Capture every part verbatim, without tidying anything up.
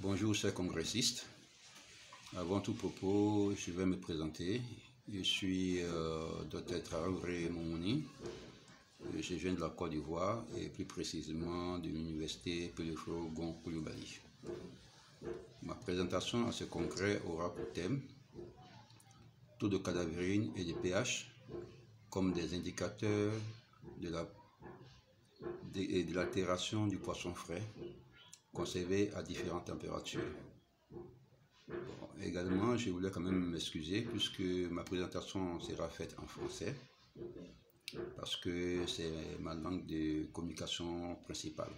Bonjour chers congressistes. Avant tout propos, je vais me présenter. Je suis euh, Docteur Traoré Momouni. Je viens de la Côte d'Ivoire et plus précisément de l'université Pelefro Gon Coulibaly. Ma présentation à ce congrès aura pour thème taux de cadavérine et de pH comme des indicateurs de la de, de l'altération du poisson frais conservé à différentes températures. Bon, également, je voulais quand même m'excuser puisque ma présentation sera faite en français parce que c'est ma langue de communication principale.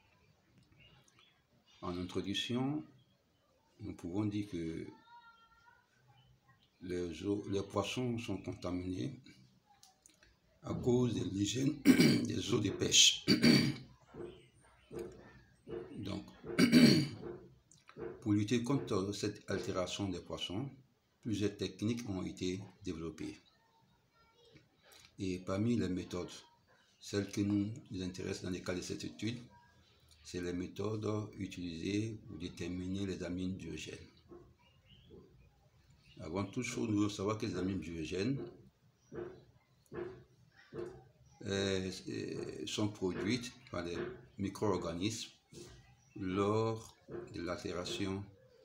En introduction, nous pouvons dire que les, eaux, les poissons sont contaminés à cause de l'hygiène des eaux de pêche. Donc, pour lutter contre cette altération des poissons, plusieurs techniques ont été développées. Et parmi les méthodes, celles qui nous intéressent dans le cadre de cette étude, c'est les méthodes utilisées pour déterminer les amines biogènes. Avant toute chose, nous devons savoir que les amines biogènes euh, sont produites par les micro-organismes lors de l'altération,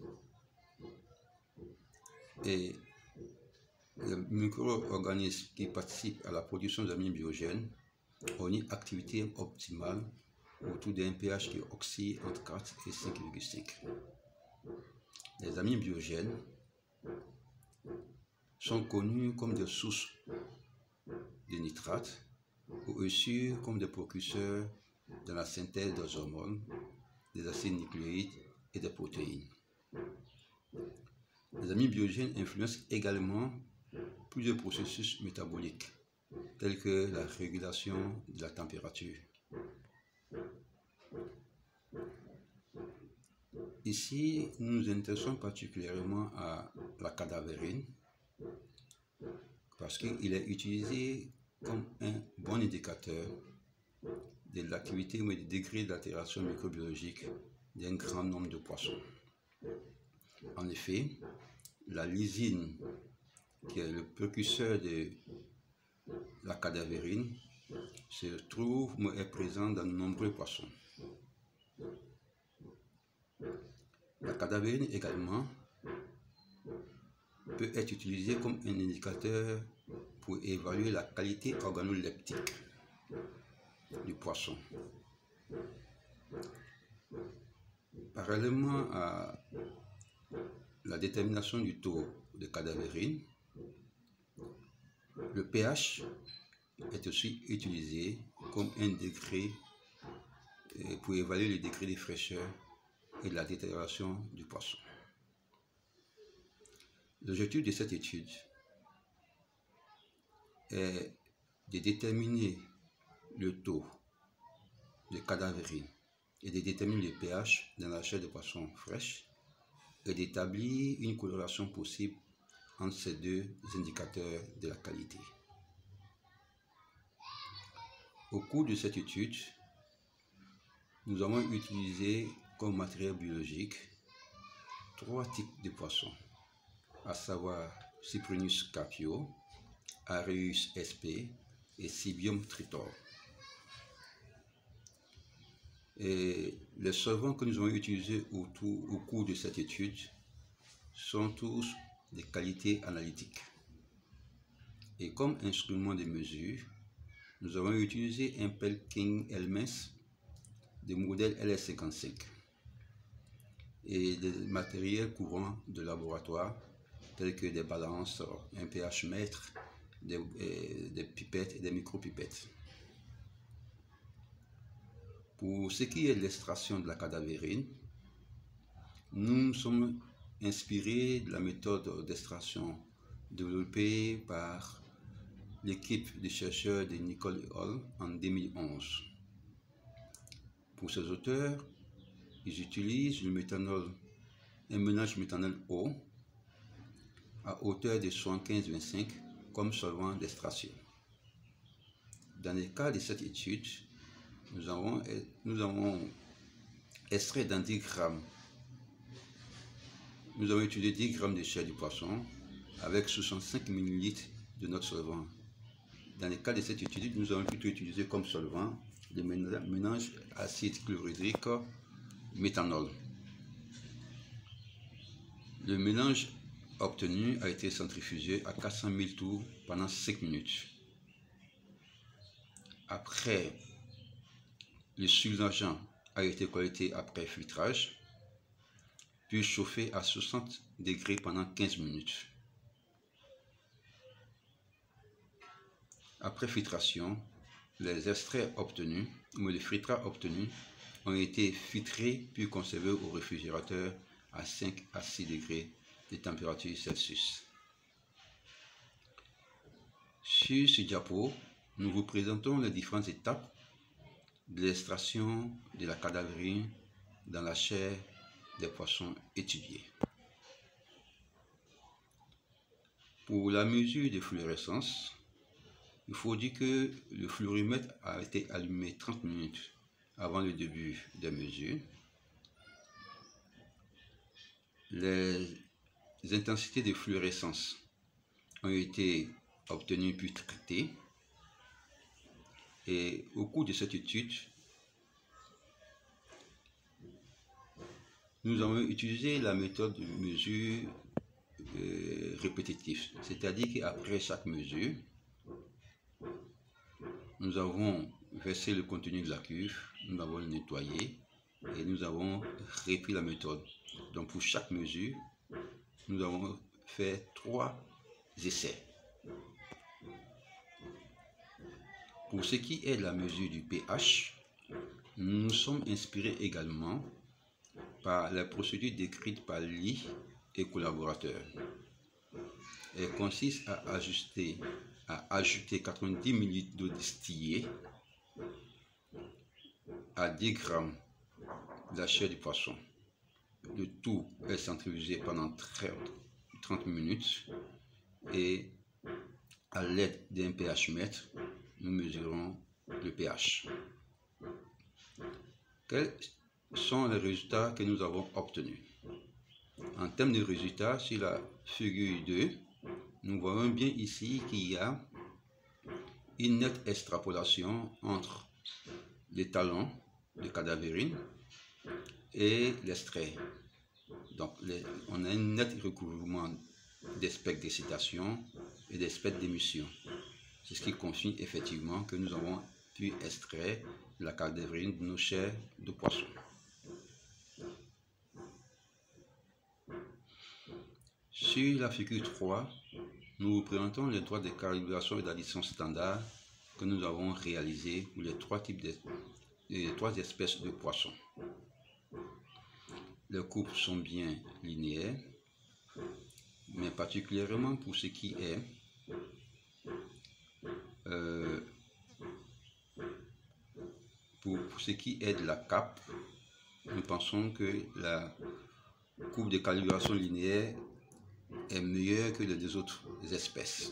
et les micro-organismes qui participent à la production d'amines biogènes ont une activité optimale autour d'un pH qui oscille entre quatre et cinq virgule cinq. Les amines biogènes sont connues comme des sources de nitrates ou aussi comme des précurseurs dans la synthèse des hormones, des acides nucléiques et des protéines. Les amines biogènes influencent également plusieurs processus métaboliques, tels que la régulation de la température. Ici, nous nous intéressons particulièrement à la cadavérine, parce qu'il est utilisé comme un bon indicateur de l'activité ou du degré d'altération microbiologique d'un grand nombre de poissons. En effet, la lysine, qui est le précurseur de la cadavérine, se trouve ou est présente dans de nombreux poissons. La cadavérine également peut être utilisée comme un indicateur pour évaluer la qualité organoleptique du poisson. Parallèlement à la détermination du taux de cadavérine, le pH est aussi utilisé comme un degré pour évaluer le degré de fraîcheur et de la détérioration du poisson. L'objectif de cette étude est de déterminer le taux de cadavérine et de déterminer le pH dans la chair de poisson fraîche et d'établir une corrélation possible entre ces deux indicateurs de la qualité. Au cours de cette étude, nous avons utilisé comme matériel biologique trois types de poissons, à savoir Cyprinus carpio, Areus sp et Cybium tritor. Et les solvants que nous avons utilisés autour, au cours de cette étude sont tous de qualité analytique. Et comme instrument de mesure, nous avons utilisé un Perkin Elmes de modèle L S cinquante-cinq et des matériels courants de laboratoire tels que des balances, un pH mètre, des, des pipettes et des micropipettes. Pour ce qui est de l'extraction de la cadavérine, nous nous sommes inspirés de la méthode d'extraction développée par l'équipe de chercheurs de Nicole et al. En deux mille onze. Pour ces auteurs, ils utilisent le méthanol, un mélange méthanol-eau à hauteur de soixante-quinze virgule vingt-cinq comme solvant d'extraction. Dans le cas de cette étude, nous avons, nous avons extrait dans dix grammes nous avons utilisé dix grammes de chair du poisson avec soixante-cinq millilitres de notre solvant. Dans le cas de cette étude, nous avons plutôt utilisé comme solvant le mélange acide chlorhydrique méthanol. Le mélange obtenu a été centrifugé à quatre cent mille tours pendant cinq minutes. Après, le surnageant a été collecté après filtrage, puis chauffé à soixante degrés pendant quinze minutes. Après filtration, les extraits obtenus ou les filtrats obtenus ont été filtrés puis conservés au réfrigérateur à cinq à six degrés de température Celsius. Sur ce diapo, nous vous présentons les différentes étapes de l'extraction de la cadaverine dans la chair des poissons étudiés. Pour la mesure de fluorescence, il faut dire que le fluorimètre a été allumé trente minutes avant le début des mesures. Les intensités de fluorescence ont été obtenues puis traitées. Et au cours de cette étude, nous avons utilisé la méthode de mesure euh, répétitive, c'est-à-dire qu'après chaque mesure, nous avons versé le contenu de la cuve, nous avons nettoyé et nous avons repris la méthode. Donc pour chaque mesure, nous avons fait trois essais. Pour ce qui est de la mesure du pH, nous nous sommes inspirés également par la procédure décrite par Lee et collaborateurs. Elle consiste à ajuster à ajouter quatre-vingt-dix millilitres d'eau distillée à dix grammes de la chair du poisson. Le tout est centrifugé pendant trente minutes et à l'aide d'un pH mètre, nous mesurons le pH. Quels sont les résultats que nous avons obtenus? En termes de résultats, sur la figure deux, nous voyons bien ici qu'il y a une nette extrapolation entre les talons de cadaverine et l'extrait. Donc, les, on a un net recouvrement des spectres d'excitation et des spectres d'émission. C'est ce qui confirme effectivement que nous avons pu extraire la cadaverine de nos chairs de poisson. Sur la figure trois, nous vous présentons les droits de calibration et d'addition standard que nous avons réalisés pour les trois types de, les trois espèces de poissons. Les courbes sont bien linéaires, mais particulièrement pour ce qui est euh, pour, pour ce qui est de la cape, nous pensons que la courbe de calibration linéaire est meilleure que les deux autres espèces.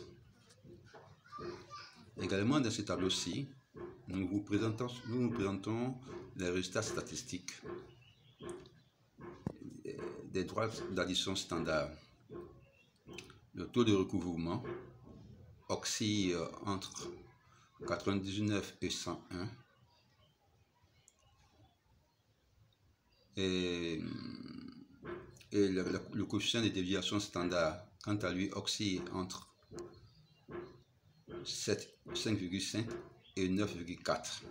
Également dans ce tableau-ci, nous vous présentons, nous vous présentons les résultats statistiques des droits d'addition standard. Le taux de recouvrement oscille entre quatre-vingt-dix-neuf et cent un et, et le, le, le coefficient de déviation standard, quant à lui, oscille entre cinq virgule cinq et neuf virgule quatre.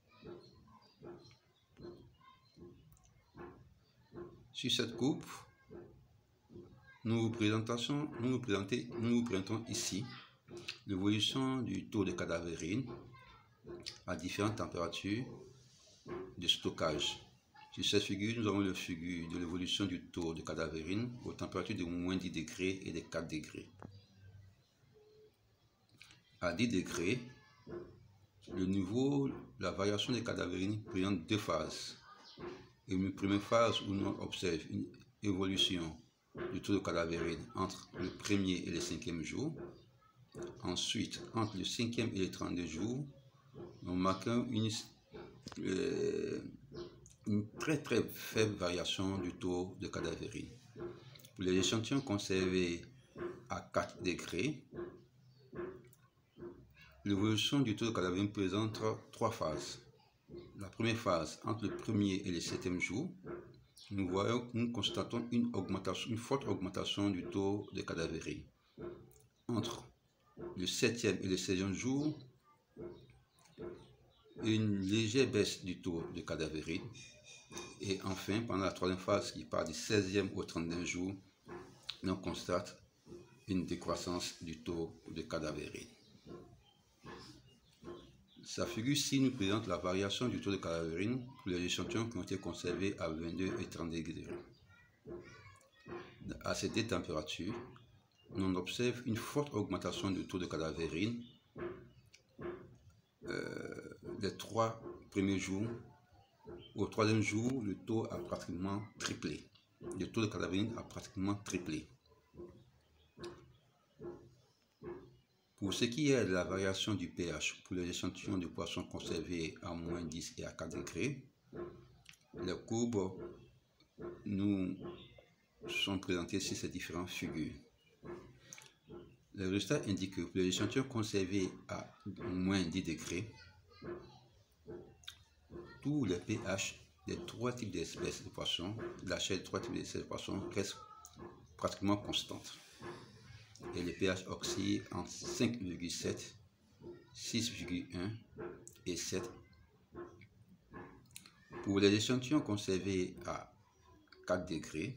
Sur cette courbe, nous vous présentons, nous vous présentons, nous vous présentons ici l'évolution du taux de cadaverine à différentes températures de stockage. Sur cette figure, nous avons le figure de l'évolution du taux de cadaverine aux températures de moins dix degrés et de quatre degrés. À dix degrés, le niveau, la variation des cadaverines présente deux phases. Une première phase où nous observons une évolution du taux de cadaverine entre le premier et le cinquième jour. Ensuite, entre le cinquième et le trentième jour, nous marquons une, euh, une très très faible variation du taux de cadaverine. Pour les échantillons conservés à quatre degrés, l'évolution du taux de cadavéine présente trois phases. La première phase, entre le premier et le septième jour, nous voyons, nous constatons une augmentation, une forte augmentation du taux de cadavérie. Entre le septième et le seizième jour, une légère baisse du taux de cadavérie. Et enfin, pendant la troisième phase, qui part du seizième au trente-et-unième jour, on constate une décroissance du taux de cadavérie. Sa figure-ci nous présente la variation du taux de cadavérie pour les échantillons qui ont été conservés à vingt-deux et trente degrés. À ces deux températures, on observe une forte augmentation du taux de cadavérie euh, les trois premiers jours. Au troisième jour, le taux a pratiquement triplé. Le taux de cadavérie a pratiquement triplé. Pour ce qui est de la variation du pH pour les échantillons de poissons conservés à moins dix et à quatre degrés, les courbes nous sont présentées sur ces différentes figures. Les résultats indiquent que pour les échantillons conservés à moins dix degrés, tous les pH des trois types d'espèces de poissons, la chair des trois types d'espèces de poissons restent pratiquement constantes. Et le pH oscille entre cinq virgule sept, six virgule un et sept. Pour les échantillons conservés à quatre degrés,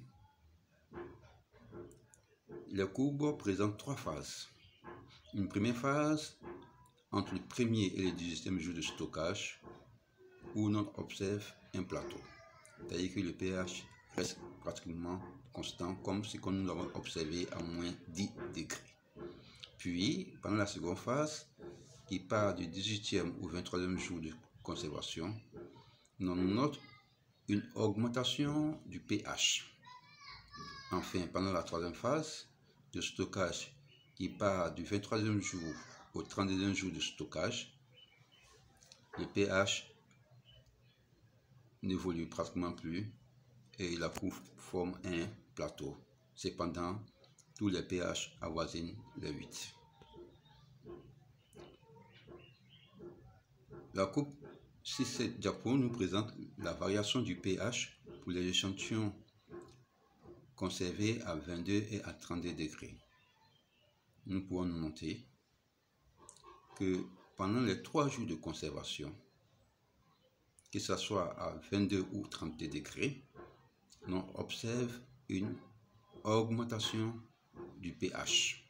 les courbes présentent trois phases. Une première phase entre le premier et le dix-huitième jour de stockage, où l'on observe un plateau, c'est-à-dire que le pH reste pratiquement constant, comme ce que nous l'avons observé à moins dix degrés. Puis, pendant la seconde phase, qui part du dix-huitième au vingt-troisième jour de conservation, on note une augmentation du pH. Enfin, pendant la troisième phase de stockage, qui part du vingt-troisième jour au trente-et-unième jour de stockage, le pH n'évolue pratiquement plus et la courbe forme un plateau. Cependant, tous les pH avoisinent les huit. La courbe sur cette diapo nous présente la variation du pH pour les échantillons conservés à vingt-deux et à trente-deux degrés. Nous pouvons noter que pendant les trois jours de conservation, que ce soit à vingt-deux ou trente-deux degrés, on observe une augmentation du pH.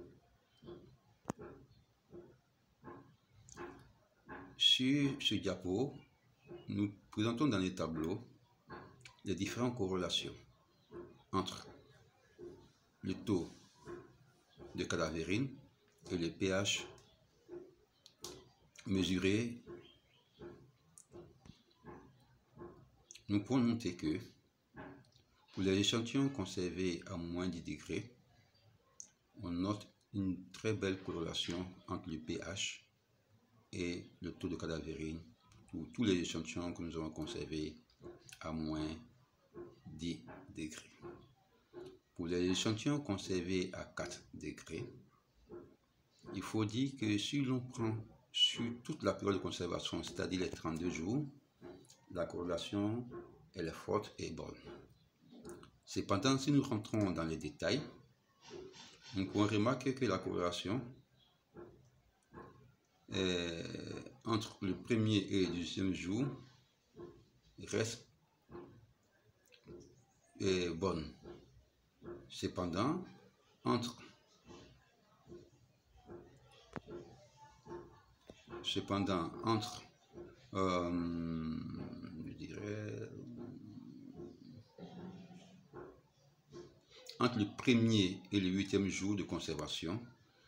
Sur ce diapo, nous présentons dans les tableaux les différentes corrélations entre le taux de cadavérine et le pH mesuré. Nous pouvons noter que pour les échantillons conservés à moins dix degrés, on note une très belle corrélation entre le pH et le taux de cadavérine pour tous les échantillons que nous avons conservés à moins dix degrés. Pour les échantillons conservés à quatre degrés, il faut dire que si l'on prend sur toute la période de conservation, c'est-à-dire les trente-deux jours, la corrélation elle est forte et bonne. Cependant, si nous rentrons dans les détails, nous pouvons remarquer que la corrélation est, entre le premier et le deuxième jour reste est bonne. Cependant, entre cependant entre euh, je dirais entre le premier et le huitième jour de conservation,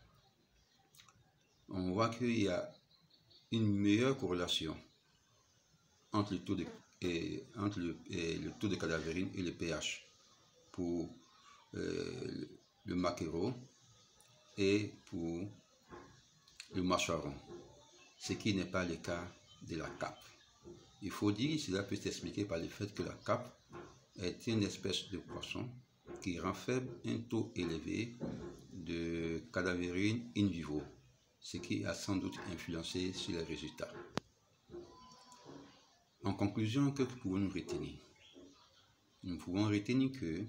on voit qu'il y a une meilleure corrélation entre le taux de, et, entre le, et le taux de cadavérine et le pH pour euh, le maquereau et pour le mâchoiron, ce qui n'est pas le cas de la cape. Il faut dire que cela peut s'expliquer par le fait que la cape est une espèce de poisson qui rend faible un taux élevé de cadavérine in vivo, ce qui a sans doute influencé sur les résultats. En conclusion, que pouvons-nous retenir? Nous pouvons retenir que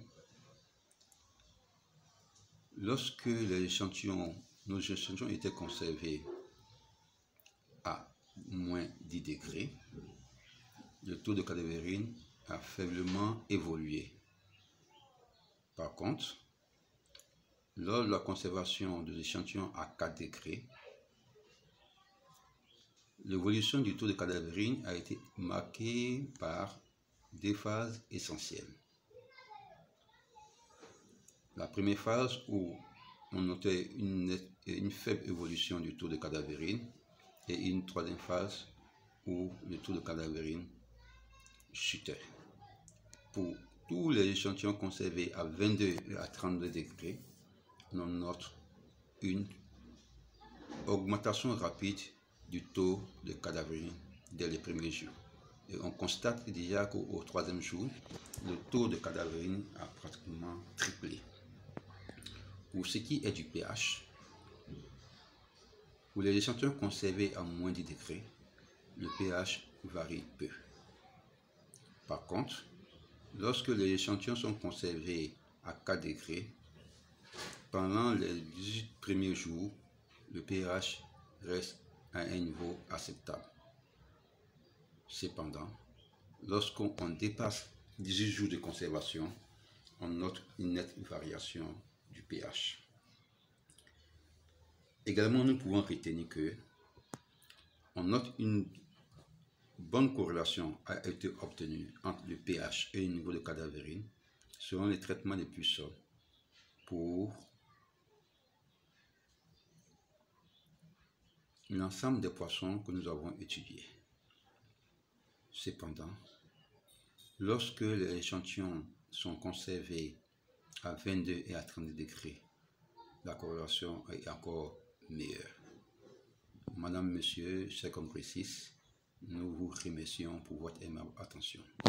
lorsque les échantillons, nos échantillons étaient conservés à moins dix degrés, le taux de cadavérine a faiblement évolué. Par contre, lors de la conservation des échantillons à quatre degrés, l'évolution du taux de cadavérine a été marquée par deux phases essentielles. La première phase où on notait une, une faible évolution du taux de cadavérine et une troisième phase où le taux de cadavérine chutait. Pour tous les échantillons conservés à vingt-deux et à trente-deux degrés, on note une augmentation rapide du taux de cadavérine dès les premiers jours. Et on constate déjà qu'au troisième jour, le taux de cadavérine a pratiquement triplé. Pour ce qui est du pH, pour les échantillons conservés à moins dix degrés, le pH varie peu. Par contre, lorsque les échantillons sont conservés à quatre degrés, pendant les dix-huit premiers jours, le pH reste à un niveau acceptable. Cependant, lorsqu'on dépasse dix-huit jours de conservation, on note une nette variation du pH. Également, nous pouvons retenir que on note une bonne corrélation a été obtenue entre le pH et le niveau de cadavérine selon les traitements les plus sobres pour l'ensemble des poissons que nous avons étudiés. Cependant, lorsque les échantillons sont conservés à vingt-deux et à trente degrés, la corrélation est encore meilleure. Madame, Monsieur, chers congressistes, nous vous remercions pour votre aimable attention.